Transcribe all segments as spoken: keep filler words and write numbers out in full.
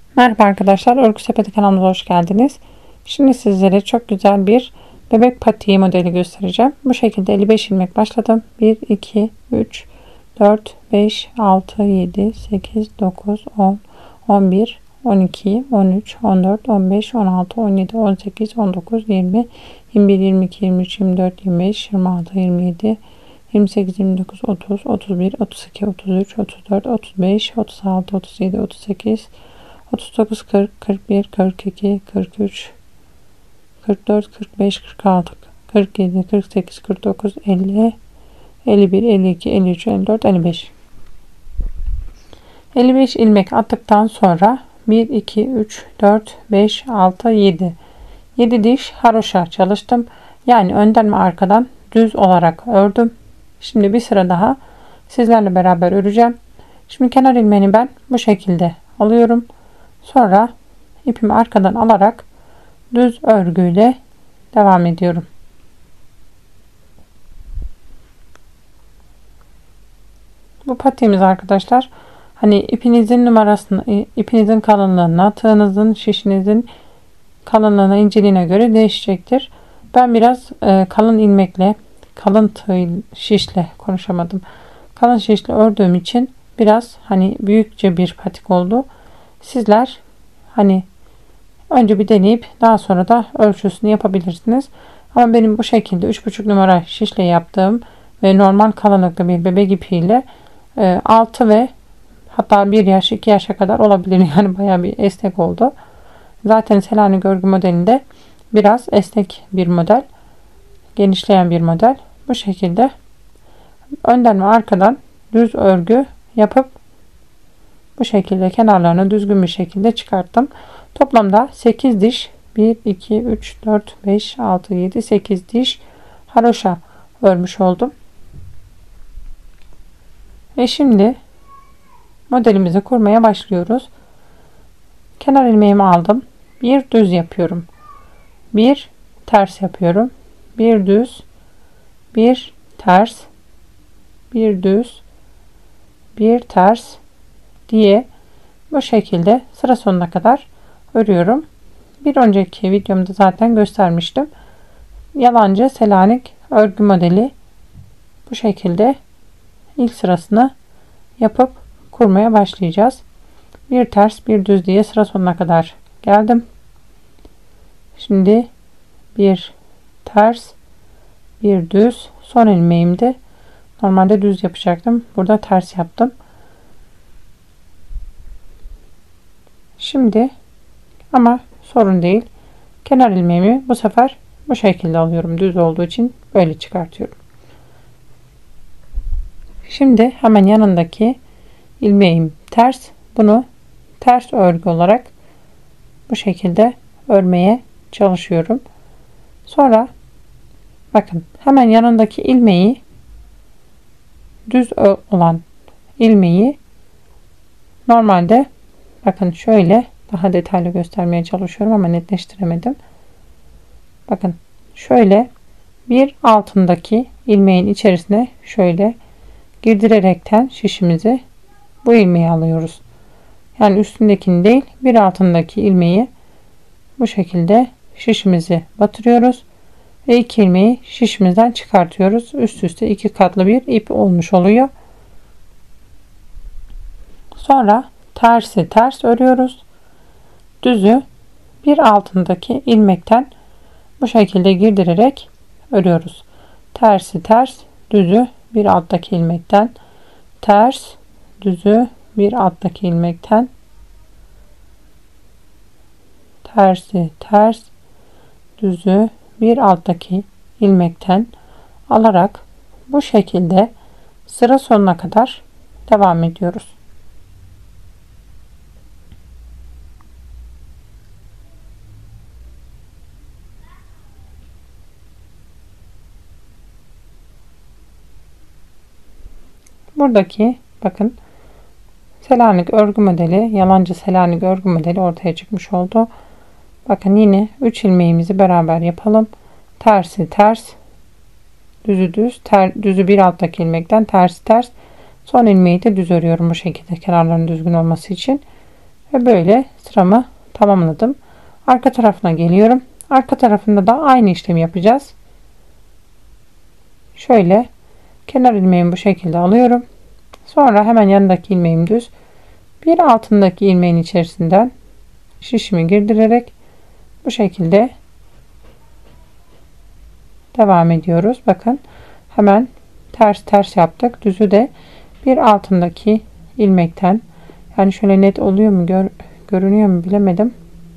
Merhaba arkadaşlar, Örgü Sepeti kanalımıza hoş geldiniz. Şimdi sizlere çok güzel bir bebek patiği modeli göstereceğim. Bu şekilde elli beş ilmek başladım. bir, iki, üç, dört, beş, altı, yedi, sekiz, dokuz, on, on bir, on iki, on üç, on dört, on beş, on altı, on yedi, on sekiz, on dokuz, yirmi, yirmi bir, yirmi iki, yirmi üç, yirmi dört, yirmi beş, yirmi altı, yirmi yedi, yirmi sekiz, yirmi dokuz, otuz, otuz bir, otuz iki, otuz üç, otuz dört, otuz beş, otuz altı, otuz yedi, otuz sekiz, otuz dokuz, kırk, kırk bir, kırk iki, kırk üç, kırk dört, kırk beş, kırk altı, kırk yedi, kırk sekiz, kırk dokuz, elli, elli bir, elli iki, elli üç, elli dört, elli beş. elli beş ilmek attıktan sonra bir, iki, üç, dört, beş, altı, yedi. yedi diş haroşa çalıştım. Yani önden ve arkadan düz olarak ördüm. Şimdi bir sıra daha sizlerle beraber öreceğim. Şimdi kenar ilmeğini ben bu şekilde alıyorum. Sonra ipimi arkadan alarak düz örgüyle devam ediyorum. Bu patiğimiz arkadaşlar, hani ipinizin numarasını, ipinizin kalınlığına, tığınızın, şişinizin kalınlığına, inceliğine göre değişecektir. Ben biraz e, kalın ilmekle, kalın tığ şişle konuşamadım. Kalın şişle ördüğüm için biraz hani büyükçe bir patik oldu. Sizler hani önce bir deneyip daha sonra da ölçüsünü yapabilirsiniz. Ama benim bu şekilde üç buçuk numara şişle yaptığım ve normal kalınlıkta bir bebek ipiyle e, altı ve hatta bir yaş iki yaşa kadar olabilir. Yani bayağı bir esnek oldu. Zaten Selanik örgü modelinde biraz esnek bir model. Genişleyen bir model. Bu şekilde önden ve arkadan düz örgü yapıp bu şekilde kenarlarını düzgün bir şekilde çıkarttım. Toplamda sekiz diş bir, iki, üç, dört, beş, altı, yedi, sekiz diş haroşa örmüş oldum. Ve şimdi modelimizi kurmaya başlıyoruz. Kenar ilmeğimi aldım. Bir düz yapıyorum. Bir ters yapıyorum. Bir düz, bir ters, bir düz, bir ters diye bu şekilde sıra sonuna kadar örüyorum. Bir önceki videomda zaten göstermiştim. Yalancı Selanik örgü modeli bu şekilde ilk sırasını yapıp kurmaya başlayacağız. Bir ters bir düz diye sıra sonuna kadar geldim. Şimdi bir ters bir düz, son ilmeğimde normalde düz yapacaktım. Burada ters yaptım. Şimdi ama sorun değil. Kenar ilmeğimi bu sefer bu şekilde alıyorum. Düz olduğu için böyle çıkartıyorum. Şimdi hemen yanındaki ilmeğim ters. Bunu ters örgü olarak bu şekilde örmeye çalışıyorum. Sonra bakın hemen yanındaki ilmeği, düz olan ilmeği normalde bakın şöyle daha detaylı göstermeye çalışıyorum ama netleştiremedim. Bakın şöyle bir altındaki ilmeğin içerisine şöyle girdirerekten şişimizi bu ilmeği alıyoruz. Yani üstündekini değil, bir altındaki ilmeği bu şekilde şişimizi batırıyoruz ve iki ilmeği şişimizden çıkartıyoruz. Üst üste iki katlı bir ip olmuş oluyor. Sonra tersi ters örüyoruz. Düzü bir altındaki ilmekten bu şekilde girdirerek örüyoruz. Tersi ters, düzü bir alttaki ilmekten, ters, düzü bir alttaki ilmekten, tersi ters, düzü bir alttaki ilmekten alarak bu şekilde sıra sonuna kadar devam ediyoruz. Buradaki bakın Selanik örgü modeli, yalancı Selanik örgü modeli ortaya çıkmış oldu. Bakın yine üç ilmeğimizi beraber yapalım. Tersi ters, düzü düz, ter, düzü bir alttaki ilmekten tersi ters, son ilmeği de düz örüyorum bu şekilde kenarların düzgün olması için Ve böyle sıramı tamamladım. Arka tarafına geliyorum. Arka tarafında da aynı işlemi yapacağız. Şöyle kenar ilmeğimi bu şekilde alıyorum. Sonra hemen yanındaki ilmeğim düz. Bir altındaki ilmeğin içerisinden şişimi girdirerek bu şekilde devam ediyoruz. Bakın hemen ters ters yaptık. Düzü de bir altındaki ilmekten, yani şöyle net oluyor mu, gör, görünüyor mu bilemedim.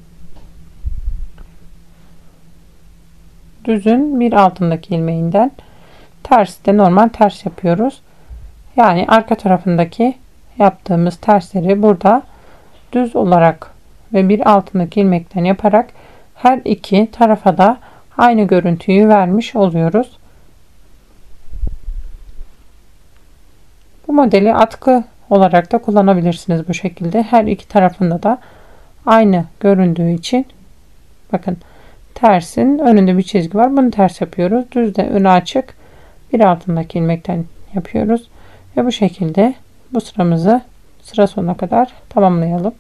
Düzün bir altındaki ilmeğinden ters de normal ters yapıyoruz. Yani arka tarafındaki yaptığımız tersleri burada düz olarak ve bir altındaki ilmekten yaparak her iki tarafa da aynı görüntüyü vermiş oluyoruz. Bu modeli atkı olarak da kullanabilirsiniz bu şekilde. Her iki tarafında da aynı göründüğü için bakın, tersin önünde bir çizgi var. Bunu ters yapıyoruz. Düz de önü açık bir altındaki ilmekten yapıyoruz. Ve bu şekilde bu sıramızı sıra sonuna kadar tamamlayalım.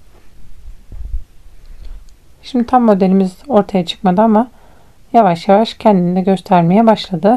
Şimdi tam modelimiz ortaya çıkmadı ama yavaş yavaş kendini de göstermeye başladı.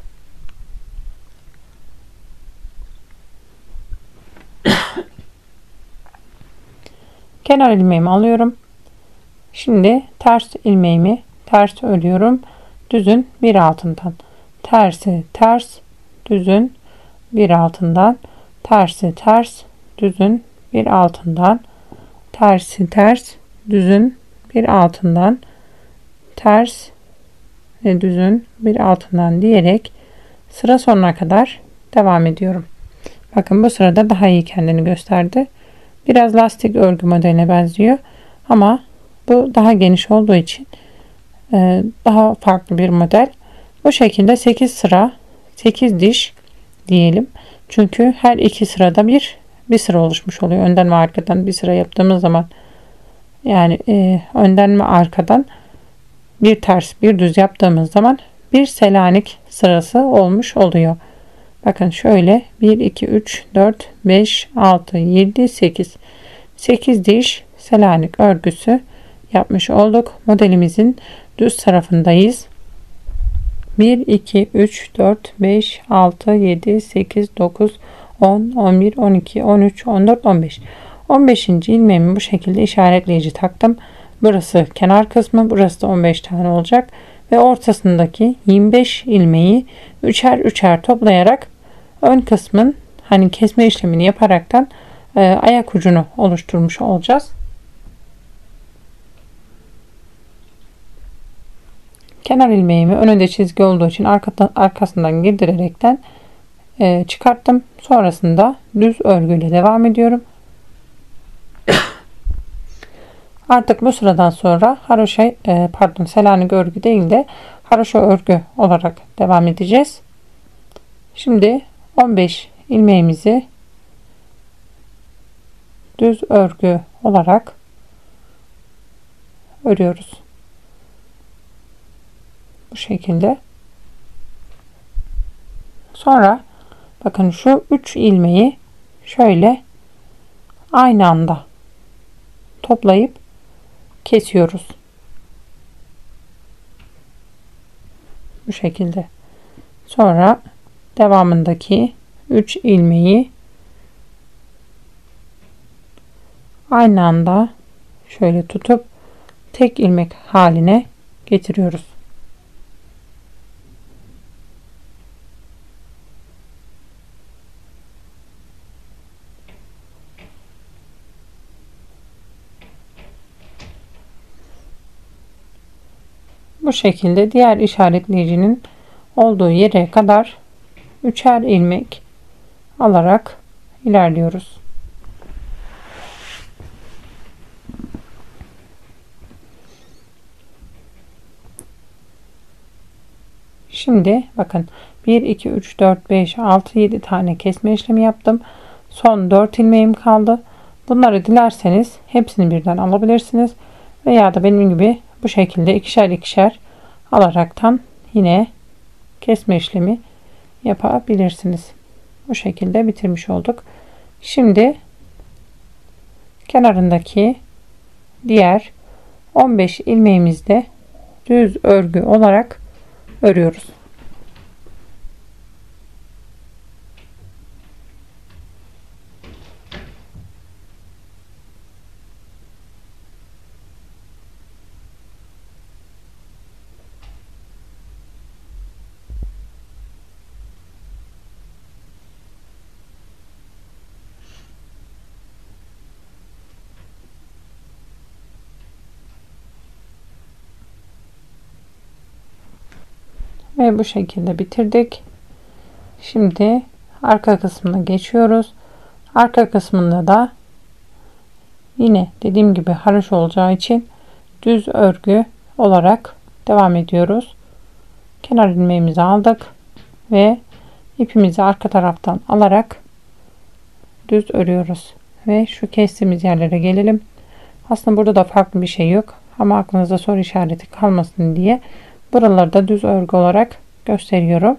Kenar ilmeğimi alıyorum. Şimdi ters ilmeğimi ters örüyorum. Düzün bir altından. Tersi ters, düzün bir altından. Tersi ters, düzün bir altından. Tersi ters, düzün bir altından. Ters ve düzün bir altından diyerek sıra sonuna kadar devam ediyorum. Bakın bu sırada daha iyi kendini gösterdi. Biraz lastik örgü modeline benziyor ama bu daha geniş olduğu için daha farklı bir model. Bu şekilde sekiz sıra, sekiz diş diyelim. Çünkü her iki sırada bir bir sıra oluşmuş oluyor. Önden ve arkadan bir sıra yaptığımız zaman, yani e, önden ve arkadan bir ters bir düz yaptığımız zaman bir Selanik sırası olmuş oluyor. Bakın şöyle bir iki üç dört beş altı yedi sekiz sekiz diş Selanik örgüsü yapmış olduk. Modelimizin düz tarafındayız. bir iki üç dört beş altı yedi sekiz dokuz on on bir on iki on üç on dört on beş on beşinci ilmeğimi bu şekilde işaretleyici taktım. Burası kenar kısmı, burası da on beş tane olacak ve ortasındaki yirmi beş ilmeği üçer üçer toplayarak ön kısmın hani kesme işlemini yaparaktan e, ayak ucunu oluşturmuş olacağız. Kenar ilmeğimi önünde çizgi olduğu için arkadan, arkasından girdirerekten e, çıkarttım. Sonrasında düz örgüyle devam ediyorum. Artık bu sıradan sonra haroşa e, pardon Selanik örgü değil de haroşa örgü olarak devam edeceğiz. Şimdi on beş ilmeğimizi düz örgü olarak örüyoruz. Bu şekilde. Sonra bakın şu üç ilmeği şöyle aynı anda toplayıp kesiyoruz. Bu şekilde. Sonra devamındaki üç ilmeği aynı anda şöyle tutup tek ilmek haline getiriyoruz. Bu şekilde diğer işaretleyicinin olduğu yere kadar üçer ilmek alarak ilerliyoruz. Şimdi bakın bir iki üç dört beş altı yedi tane kesme işlemi yaptım. Son dört ilmeğim kaldı. Bunları dilerseniz hepsini birden alabilirsiniz veya da benim gibi bu şekilde ikişer ikişer alaraktan yine kesme işlemi yapabilirsiniz. Bu şekilde bitirmiş olduk. Şimdi kenarındaki diğer on beş ilmeğimizde düz örgü olarak örüyoruz. Ve bu şekilde bitirdik. Şimdi arka kısmına geçiyoruz. Arka kısmında da yine dediğim gibi haroşa olacağı için düz örgü olarak devam ediyoruz. Kenar ilmeğimizi aldık ve ipimizi arka taraftan alarak düz örüyoruz. Ve şu kestiğimiz yerlere gelelim. Aslında burada da farklı bir şey yok ama aklınızda soru işareti kalmasın diye buraları da düz örgü olarak gösteriyorum.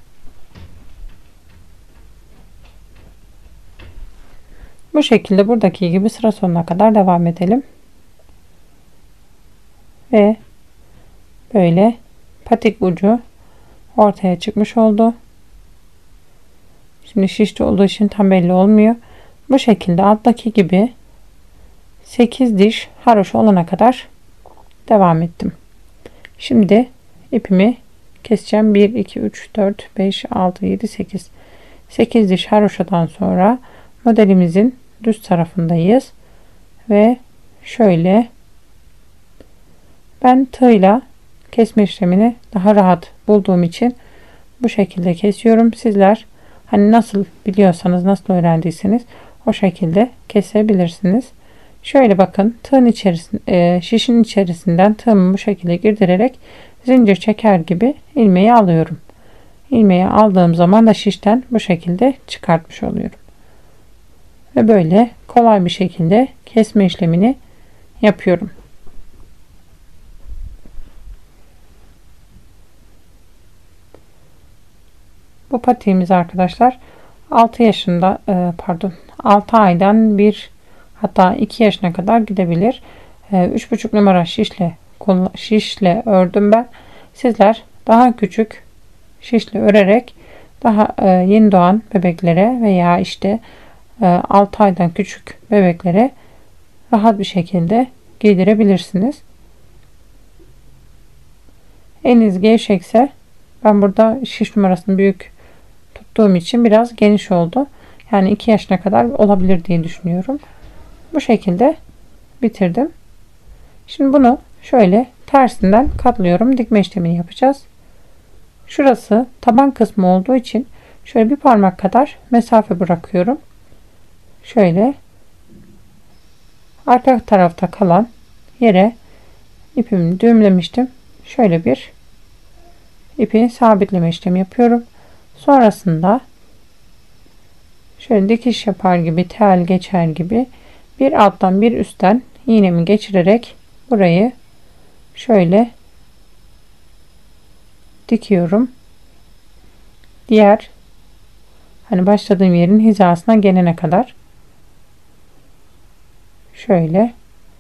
Bu şekilde buradaki gibi sıra sonuna kadar devam edelim. Ve böyle patik ucu ortaya çıkmış oldu. Şimdi şişli olduğu için tam belli olmuyor. Bu şekilde alttaki gibi sekiz diş haroşa olana kadar devam ettim. Şimdi ipimi keseceğim. bir iki üç dört beş altı yedi sekiz sekiz diş haroşadan sonra modelimizin düz tarafındayız ve şöyle ben tığla kesme işlemini daha rahat bulduğum için bu şekilde kesiyorum. Sizler hani nasıl biliyorsanız, nasıl öğrendiyseniz o şekilde kesebilirsiniz. Şöyle bakın, tığın içerisinde, şişin içerisinden tığımı bu şekilde girdirerek zincir çeker gibi ilmeği alıyorum. İlmeği aldığım zaman da şişten bu şekilde çıkartmış oluyorum. Ve böyle kolay bir şekilde kesme işlemini yapıyorum. Bu patiğimiz arkadaşlar altı yaşında pardon altı aydan bir hatta iki yaşına kadar gidebilir. üç buçuk numara şişle şişle ördüm ben. Sizler daha küçük şişle örerek daha yeni doğan bebeklere veya işte altı aydan küçük bebeklere rahat bir şekilde giydirebilirsiniz. Eliniz gevşekse, ben burada şiş numarasını büyük tuttuğum için biraz geniş oldu. Yani iki yaşına kadar olabilir diye düşünüyorum. Bu şekilde bitirdim. Şimdi bunu şöyle tersinden katlıyorum. Dikme işlemini yapacağız. Şurası taban kısmı olduğu için şöyle bir parmak kadar mesafe bırakıyorum. Şöyle arka tarafta kalan yere ipimi düğümlemiştim. Şöyle bir ipi sabitleme işlemi yapıyorum. Sonrasında şöyle dikiş yapar gibi, tel geçer gibi bir alttan bir üstten iğnemi geçirerek burayı şöyle dikiyorum. Diğer hani başladığım yerin hizasına gelene kadar şöyle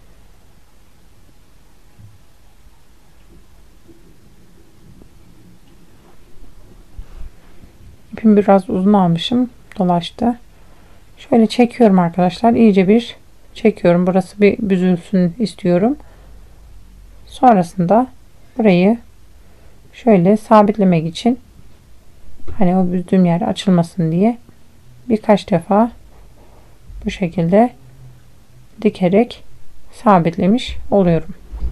ipimi biraz uzun almışım, dolaştı. Şöyle çekiyorum arkadaşlar, iyice bir çekiyorum. Burası bir büzülsün istiyorum. Sonrasında burayı şöyle sabitlemek için, hani o büzdüğüm yer açılmasın diye birkaç defa bu şekilde dikerek sabitlemiş oluyorum.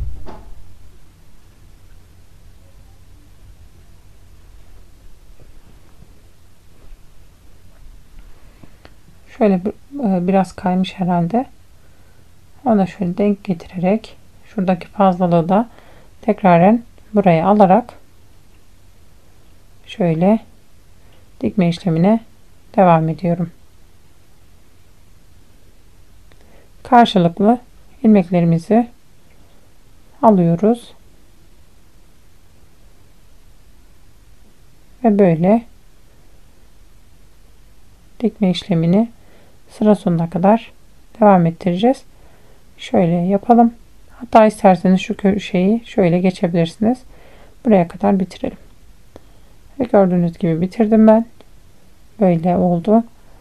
Şöyle biraz kaymış herhalde. Onu da şöyle denk getirerek şuradaki fazlalığı da tekraren buraya alarak şöyle dikme işlemine devam ediyorum. Karşılıklı ilmeklerimizi alıyoruz ve böyle dikme işlemini sıra sonuna kadar devam ettireceğiz. Şöyle yapalım. Hatta isterseniz şu köşeyi şöyle geçebilirsiniz. Buraya kadar bitirelim. Ve gördüğünüz gibi bitirdim ben. Böyle oldu.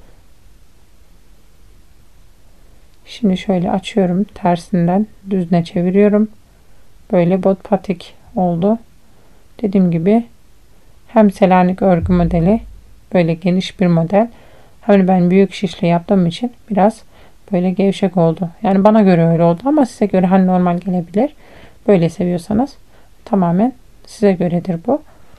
Şimdi şöyle açıyorum. Tersinden düzüne çeviriyorum. Böyle bot patik oldu. Dediğim gibi hem Selanik örgü modeli, böyle geniş bir model. Hani ben büyük şişle yaptığım için biraz böyle gevşek oldu. Yani bana göre öyle oldu ama size göre hani normal gelebilir. Böyle seviyorsanız tamamen size göredir bu.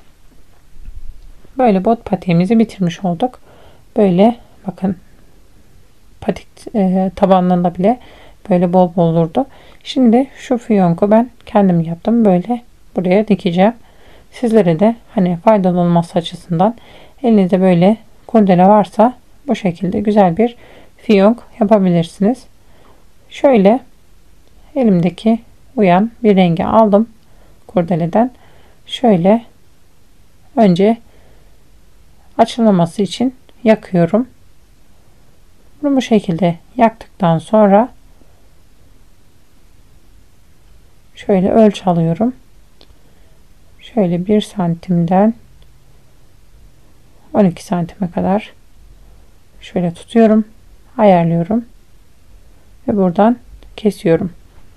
Böyle bot patiğimizi bitirmiş olduk. Böyle bakın, patik e, tabanlarında bile böyle bol bol olurdu. Şimdi şu fiyonku ben kendim yaptım. Böyle buraya dikeceğim. Sizlere de hani faydalı olması açısından elinizde böyle kurdele varsa bu şekilde güzel bir fiyonk yapabilirsiniz. Şöyle elimdeki uyan bir rengi aldım kurdeleden. Şöyle önce açılmaması için yakıyorum. Bunu bu şekilde yaktıktan sonra şöyle ölçü alıyorum. Şöyle bir santimden on iki santime kadar şöyle tutuyorum, ayarlıyorum ve buradan kesiyorum.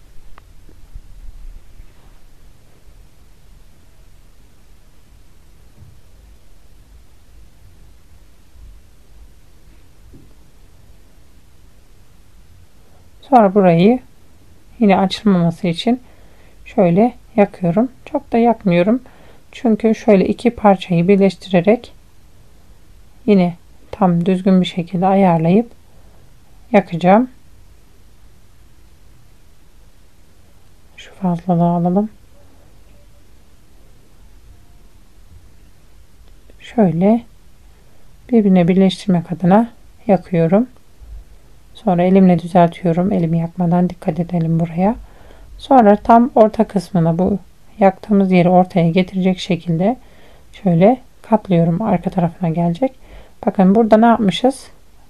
Sonra burayı yine açılmaması için şöyle yakıyorum. Çok da yakmıyorum. Çünkü şöyle iki parçayı birleştirerek yine tam düzgün bir şekilde ayarlayıp yakacağım. Şu fazlalığı alalım. Şöyle birbirine birleştirmek adına yakıyorum. Sonra elimle düzeltiyorum. Elimi yakmadan dikkat edelim buraya. Sonra tam orta kısmına, bu yaktığımız yeri ortaya getirecek şekilde şöyle katlıyorum. Arka tarafına gelecek. Bakın burada ne yapmışız?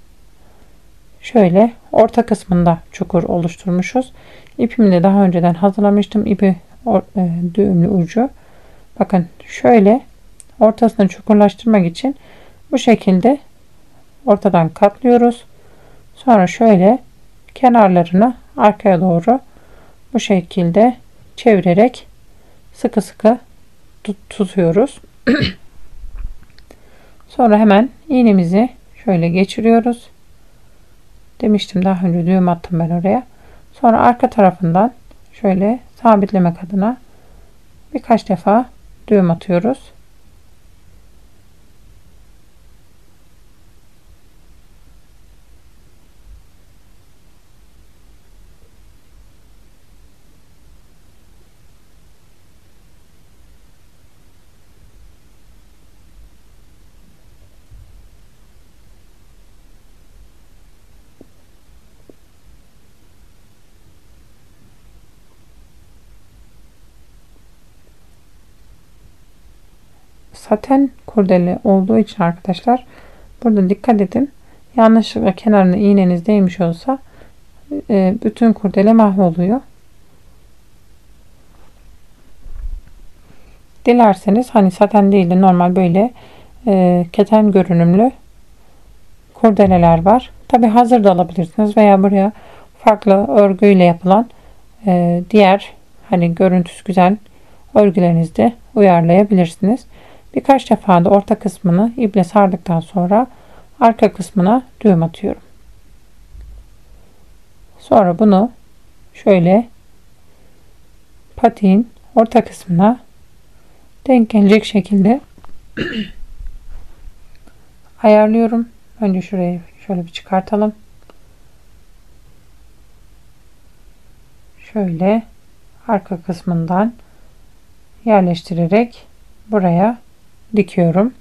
Şöyle orta kısmında çukur oluşturmuşuz. İpimi de daha önceden hazırlamıştım. İpi e, düğümlü ucu. Bakın şöyle ortasını çukurlaştırmak için bu şekilde ortadan katlıyoruz. Sonra şöyle kenarlarını arkaya doğru bu şekilde çevirerek sıkı sıkı tut tutuyoruz. Sonra hemen iğnemizi şöyle geçiriyoruz. Demiştim daha önce düğüm attım ben oraya. Sonra arka tarafından şöyle sabitlemek adına birkaç defa düğüm atıyoruz. Saten kurdele olduğu için arkadaşlar burada dikkat edin. Yanlışlıkla kenarına iğneniz değmiş olsa e, bütün kurdele mahvoluyor. Dilerseniz hani saten değil de normal böyle e, keten görünümlü kurdeleler var. Tabi hazır da alabilirsiniz veya buraya farklı örgüyle yapılan e, diğer hani görüntüsü güzel örgülerinizi de uyarlayabilirsiniz. Birkaç defa da orta kısmını iple sardıktan sonra arka kısmına düğüm atıyorum. Sonra bunu şöyle patiğin orta kısmına denk gelecek şekilde ayarlıyorum. Önce şurayı şöyle bir çıkartalım. Şöyle arka kısmından yerleştirerek buraya dikiyorum.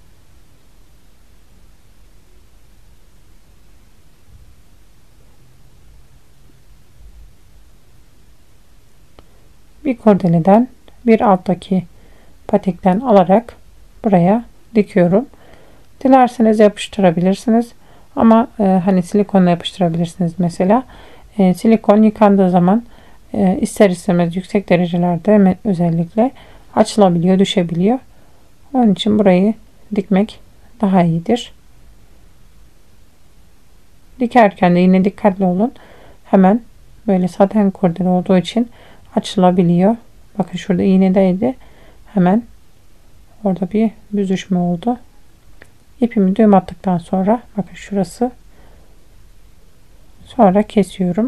Bir kurdeleden bir alttaki patikten alarak buraya dikiyorum. Dilerseniz yapıştırabilirsiniz ama e, hani silikonla yapıştırabilirsiniz mesela. E, silikon yıkandığı zaman e, ister istemez yüksek derecelerde özellikle açılabiliyor, düşebiliyor. Onun için burayı dikmek daha iyidir. Dikerken de yine dikkatli olun. Hemen böyle saten kurdele olduğu için açılabiliyor. Bakın şurada iğnedeydi. Hemen orada bir büzüşme oldu. İpimi düğüm attıktan sonra bakın şurası. Sonra kesiyorum.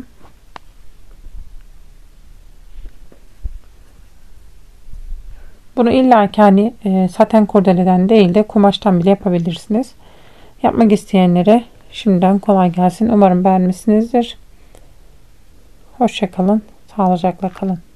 Bunu illa ki hani e, saten kurdeleden değil de kumaştan bile yapabilirsiniz. Yapmak isteyenlere şimdiden kolay gelsin. Umarım beğenmişsinizdir. Hoşça kalın. Sağlıcakla kalın.